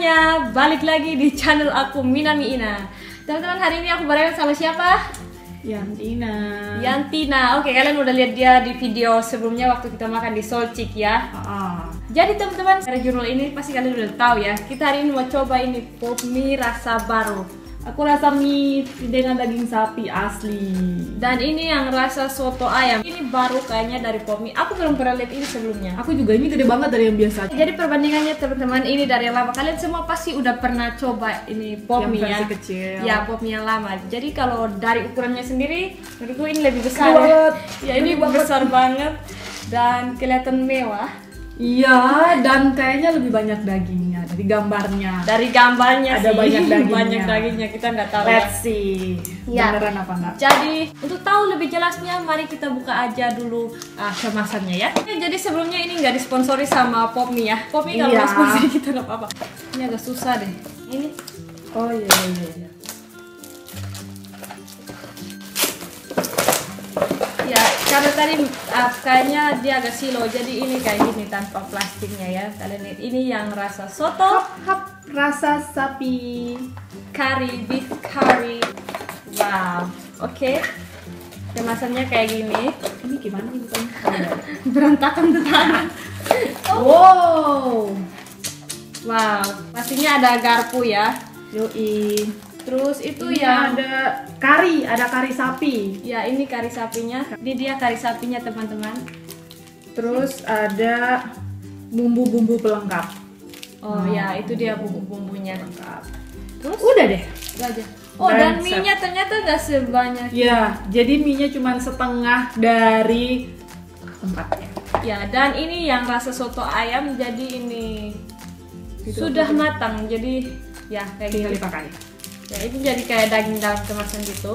semuanya, balik lagi di channel aku Minami Ina. Teman-teman, hari ini aku bareng sama siapa? Yantina. Oke, kalian udah lihat dia di video sebelumnya waktu kita makan di Solcik ya. Jadi teman-teman, dari judul ini pasti kalian udah tahu ya. Kita hari ini mau coba ini pop mie rasa baru. Aku rasa mie dengan daging sapi asli. Dan ini yang rasa soto ayam. Ini baru kayaknya dari pop mie. Aku belum pernah lihat ini sebelumnya. Aku juga, ini gede banget dari yang biasa. Jadi perbandingannya teman-teman, ini dari yang lama. Kalian semua pasti udah pernah coba ini pop mie ya. Kecil. Ya, pop mie yang lama. Jadi kalau dari ukurannya sendiri, menurutku ini lebih besar ya. Ya, ini besar banget dan kelihatan mewah. Iya, dan kayaknya lebih banyak dagingnya dari gambarnya. Dari gambarnya ada sih, banyak dagingnya. Banyak dagingnya, kita nggak tahu. Let's see, ya. Beneran apa enggak? Jadi untuk tahu lebih jelasnya, mari kita buka aja dulu kemasannya ya. Jadi sebelumnya ini nggak disponsori sama Pop Mie ya. Pop Mie kalau nggak sponsori kita nggak apa-apa. Ini agak susah deh. Ini. Oh iya. Ya, karena tadi kayaknya dia agak silo, jadi ini kayak gini tanpa plastiknya ya. Kalian lihat, ini yang rasa soto, rasa sapi, curry, beef curry. Wow, oke. Kemasannya kayak gini. Ini gimana nih bukan? Berantakan tetangga. Wow, pastinya ada garpu ya. Yoi. Terus itu ini yang ada kari sapi. Ya, ini kari sapinya. Ini dia kari sapinya teman-teman. Terus ada bumbu-bumbu pelengkap. Oh ya, itu dia bumbu-bumbunya. Terus udah deh. Itu aja. Oh, dan mie-nya ternyata nggak sebanyak. Ya, jadi mie-nya cuma setengah dari tempatnya. Ya, dan ini yang rasa soto ayam, jadi ini sudah matang. Jadi ya kayak tinggal gini. dipakai. Ya, itu jadi kayak daging dalam kemasan gitu.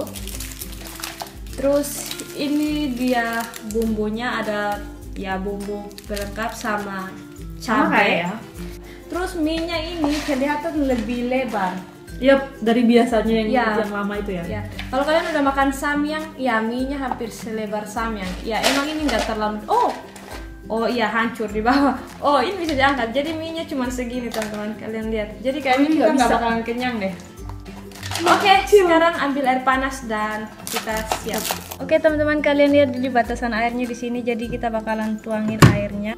Terus ini dia bumbunya, ada ya bumbu pelengkap sama cabai ya. Terus mie-nya ini kelihatan lebih lebar. Yap, dari biasanya yang lama itu ya. Ya, kalau kalian udah makan samyang, ya mie-nya hampir selebar samyang. Ya, emang ini nggak terlalu. Oh iya, hancur di bawah. Oh, ini bisa diangkat. Jadi mie-nya cuma segini teman-teman. Kalian lihat. Jadi kayaknya kita nggak bakalan kenyang deh. Oke, sekarang ambil air panas dan kita siap. Oke teman-teman, kalian lihat di batasan airnya di sini. Jadi kita bakalan tuangin airnya.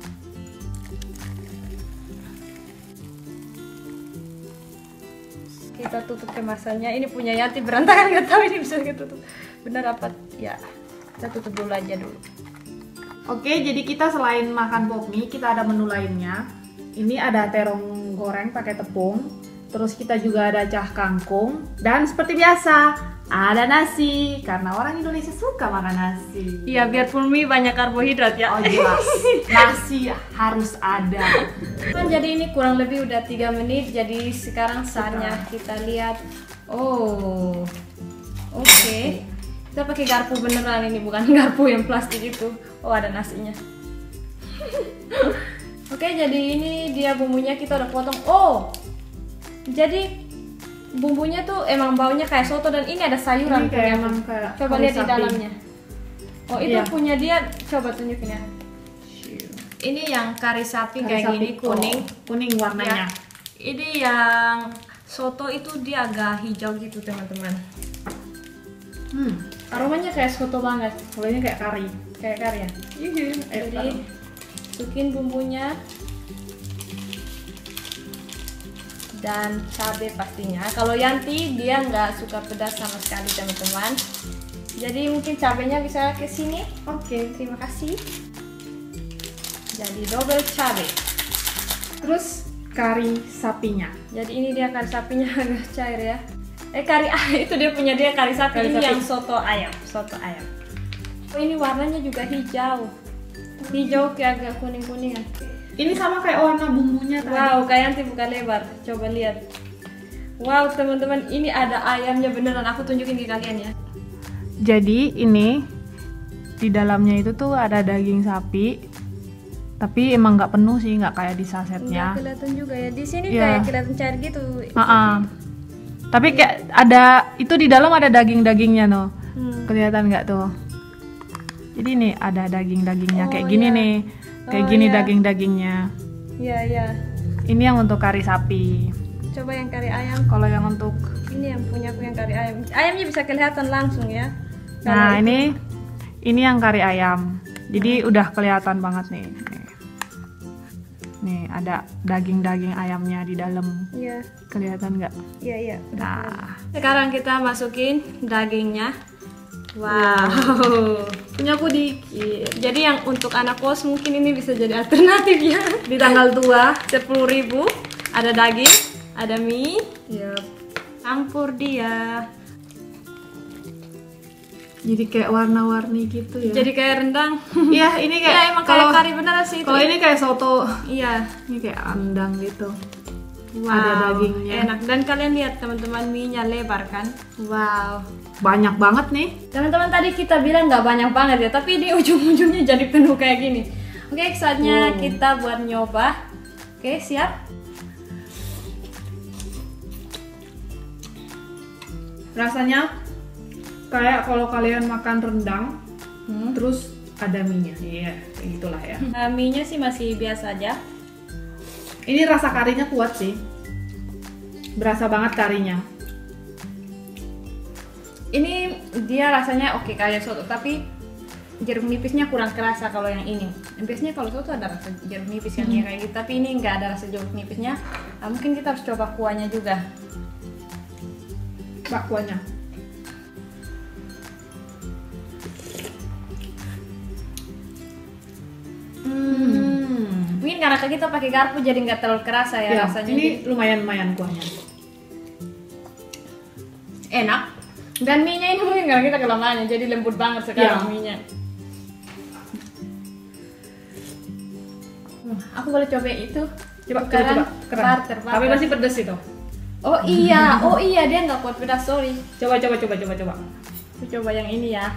Kita tutup kemasannya. Ini punya Yanti berantakan, nggak tahu ini bisa kita tutup. Benar apa? Ya, kita tutup dulu aja dulu. Oke, jadi kita selain makan pop mie, kita ada menu lainnya. Ini ada terong goreng pakai tepung. Terus kita juga ada cah kangkung, dan seperti biasa ada nasi karena orang Indonesia suka makan nasi. Iya, biarpun mie banyak karbohidrat ya. Oh jelas, nasi harus ada. Jadi ini kurang lebih udah 3 menit. Jadi sekarang saatnya kita lihat. Oh, oke. Kita pakai garpu beneran ini, bukan garpu yang plastik itu. Oh, ada nasinya. Oke, jadi ini dia bumbunya kita udah potong. Oh, jadi bumbunya tuh emang baunya kayak soto, dan ini ada sayuran. Ini kayak emang kayak coba lihat di sapi. dalamnya. Oh, itu punya dia. Coba tunjukin ya. Ini yang kari sapi kayak gini, kuning. Kuning warnanya. Ya. Ini yang soto itu dia agak hijau gitu teman-teman. Aromanya kayak soto banget. Kalau ini kayak kari. Kayak kari ya. Jadi masukin bumbunya. Dan cabai pastinya. Kalau Yanti dia nggak suka pedas sama sekali teman-teman. Jadi mungkin cabainya bisa ke sini. Oke, terima kasih. Jadi double cabai. Terus kari sapinya. Jadi ini dia kari sapinya agak cair ya. Itu dia punya dia kari sapi. Ini yang soto ayam. Oh, ini warnanya juga hijau. Hijau kayak agak kuning-kuningan. Ini sama kayak warna bumbunya tadi. Wow, kayak Yanti buka lebar. Coba lihat. Wow, teman-teman, ini ada ayamnya beneran. Aku tunjukin ke kalian ya. Jadi ini di dalamnya itu tuh ada daging sapi. Tapi emang nggak penuh sih, nggak kayak di sasetnya. Nggak kelihatan juga ya. Di sini kayak kelihatan cair gitu. Tapi kayak ada itu di dalam ada daging-dagingnya no. Kelihatan nggak tuh? Jadi ini ada daging-dagingnya kayak gini nih. Kayak gini daging-dagingnya. Iya. Ini yang untuk kari sapi. coba yang kari ayam. Kalau yang untuk Ini yang punya aku yang kari ayam. Ayamnya bisa kelihatan langsung ya. nah ini yang kari ayam. Jadi udah kelihatan banget nih. Nih ada daging-daging ayamnya di dalam. Iya. Kelihatan nggak? Iya, iya. Nah, Sekarang kita masukin dagingnya. Wow. punya aku dikit. Jadi yang untuk anak kos mungkin ini bisa jadi alternatif ya. Di tanggal tua. 10.000 ada daging, ada mie, Yap. campur dia. Jadi kayak warna-warni gitu ya. Jadi kayak rendang. Iya, ini kayak Ya emang kayak kari beneran sih itu. Kalau ini kayak soto. Iya. Ini kayak andang gitu. Wow, Ada dagingnya. enak. Dan kalian lihat teman-teman, mie-nya lebar kan? Wow. Banyak banget nih. Teman-teman, tadi kita bilang nggak banyak banget ya, tapi di ujung-ujungnya jadi penuh kayak gini. Oke, saatnya kita buat nyoba. Oke, siap? Rasanya kayak kalau kalian makan rendang, terus ada mie-nya. Iya, kayak gitulah ya. Mie-nya sih masih biasa aja. Ini rasa karinya kuat sih. Berasa banget karinya. Ini dia rasanya oke kayak soto, tapi jeruk nipisnya kurang kerasa kalau yang ini. Biasanya kalau soto ada rasa jeruk nipis yang kayak gitu, tapi ini nggak ada rasa jeruk nipisnya. Nah, mungkin kita harus coba kuahnya juga. Pak kuahnya. Mungkin karena kita pakai garpu jadi nggak terlalu kerasa ya, rasanya. Ini lumayan kuahnya. Enak. Dan mie-nya ini mungkin karena kita kelamaannya jadi lembut banget sekarang mie-nya. Aku boleh coba itu. Coba. Barter. Tapi masih pedes itu. Oh iya, dia nggak kuat pedas, sorry. Coba. Aku coba yang ini ya.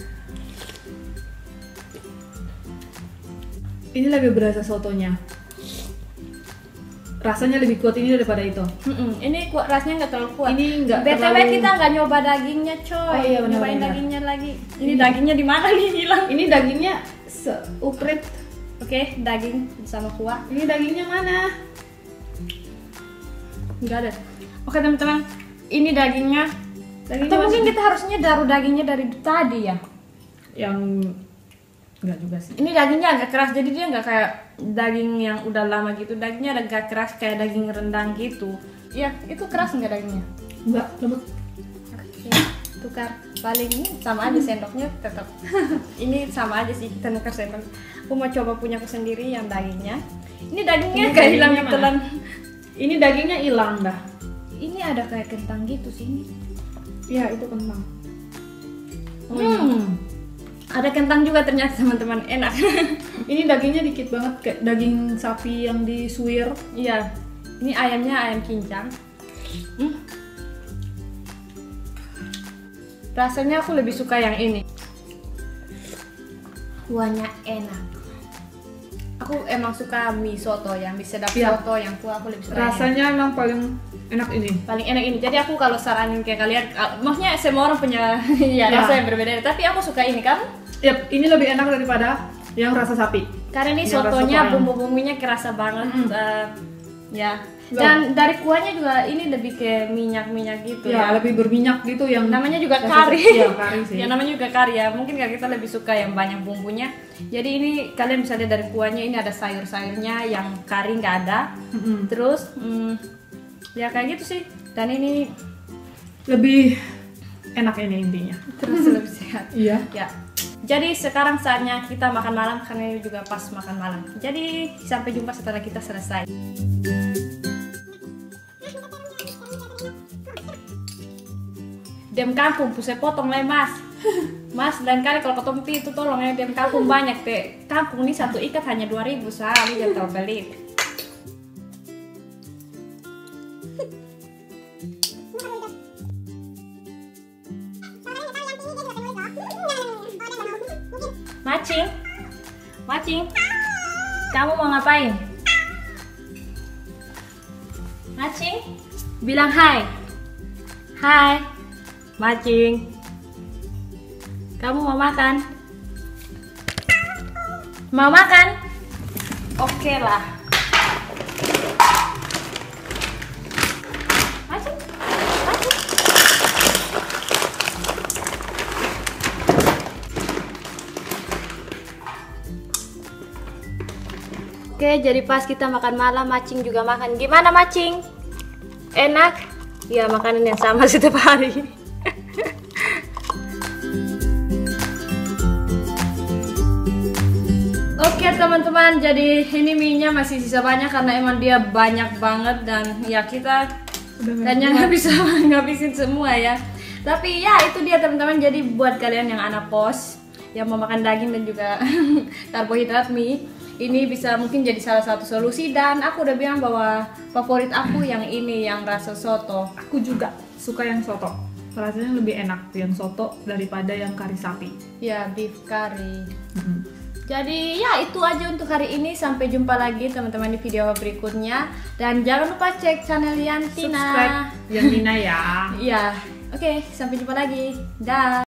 Ini lebih berasa sotonya. Rasanya lebih kuat ini daripada itu. Ini rasanya nggak terlalu kuat. Ini nggak BTW terlalu. kita nggak nyoba dagingnya, coy. Oh iya, benar, Nyobain benar. dagingnya lagi. Ini dagingnya di mana nih hilang? Ini dagingnya seukrit. Oke, daging sama kuah. Ini dagingnya mana? Nggak ada. Oke teman-teman, ini dagingnya. Dagingnya Atau mungkin masih- kita harusnya taruh dagingnya dari tadi ya. Yang enggak juga sih. Ini dagingnya agak keras, jadi dia nggak kayak daging yang udah lama gitu. Dagingnya agak keras kayak daging rendang gitu. Iya, itu keras nggak dagingnya? Enggak, lembut. Oke, tukar. Paling ini sama aja sendoknya tetap. Ini sama aja sih, kita tukar sendok. Aku mau coba punya aku sendiri yang dagingnya. Ini dagingnya Ini kayak hilang dagingnya ditelan. Ini dagingnya hilang dah. Ini ada kayak kentang gitu sih ini. Iya, itu kentang. Ada kentang juga ternyata teman-teman, enak. Ini dagingnya dikit banget kayak daging sapi yang disuir. Iya, ini ayamnya ayam cincang. Rasanya aku lebih suka yang ini. Kuahnya enak. Aku emang suka mie soto ya, mie sedap Iya. soto yang kuah aku lebih suka. yang ini. Rasanya emang paling enak ini. Paling enak ini. Jadi aku kalau saranin kayak kalian, maksudnya semua orang punya ya, rasa yang berbeda. Tapi aku suka ini kan. Yap, ini lebih enak daripada yang rasa sapi. Karena ini Yang rasa sotonya ayam. bumbu-bumbunya kerasa banget. Ya. Dan dari kuahnya juga ini lebih ke minyak-minyak gitu Ya, ya. lebih berminyak gitu yang Namanya juga rasa- kari. Iya, kari sih. Ya namanya juga kari ya. Mungkin kalau kita lebih suka yang banyak bumbunya. Jadi ini kalian bisa lihat dari kuahnya, ini ada sayur-sayurnya yang kari nggak ada. Terus ya kayak gitu sih. Dan ini Lebih enak ini intinya. terus lebih sehat. Iya. Ya. Jadi sekarang saatnya kita makan malam karena ini juga pas makan malam. Jadi sampai jumpa setelah kita selesai. Dem kampung, pusat potong lah mas. Mas, lain kali kalau ketemu itu tolong ya, dem kampung banyak teh. Kampung ini satu ikat hanya 2.000 sehari, jangan terlalu pelit. Macing, macing, kamu mau ngapain? Macing, bilang hai. Hai, macing. Kamu mau makan? Mau makan? Oke lah. Oke, jadi pas kita makan malam, Macing juga makan. Gimana Macing? Enak? Ya, makanan yang sama setiap hari. Oke teman-teman, jadi ini mie-nya masih sisa banyak karena emang dia banyak banget dan ya kita kayaknya nggak bisa ngabisin semua ya. Tapi ya itu dia teman-teman, jadi buat kalian yang anak kos yang mau makan daging dan juga karbohidrat mie, ini bisa mungkin jadi salah satu solusi. Dan aku udah bilang bahwa favorit aku yang ini, yang rasa soto. Aku juga suka yang soto. Rasanya lebih enak yang soto daripada yang kari sapi. Ya, beef curry. Jadi ya itu aja untuk hari ini. Sampai jumpa lagi teman-teman di video berikutnya. Dan jangan lupa cek channel Yantina. Subscribe Yantina ya. Iya. Oke, sampai jumpa lagi. Dah.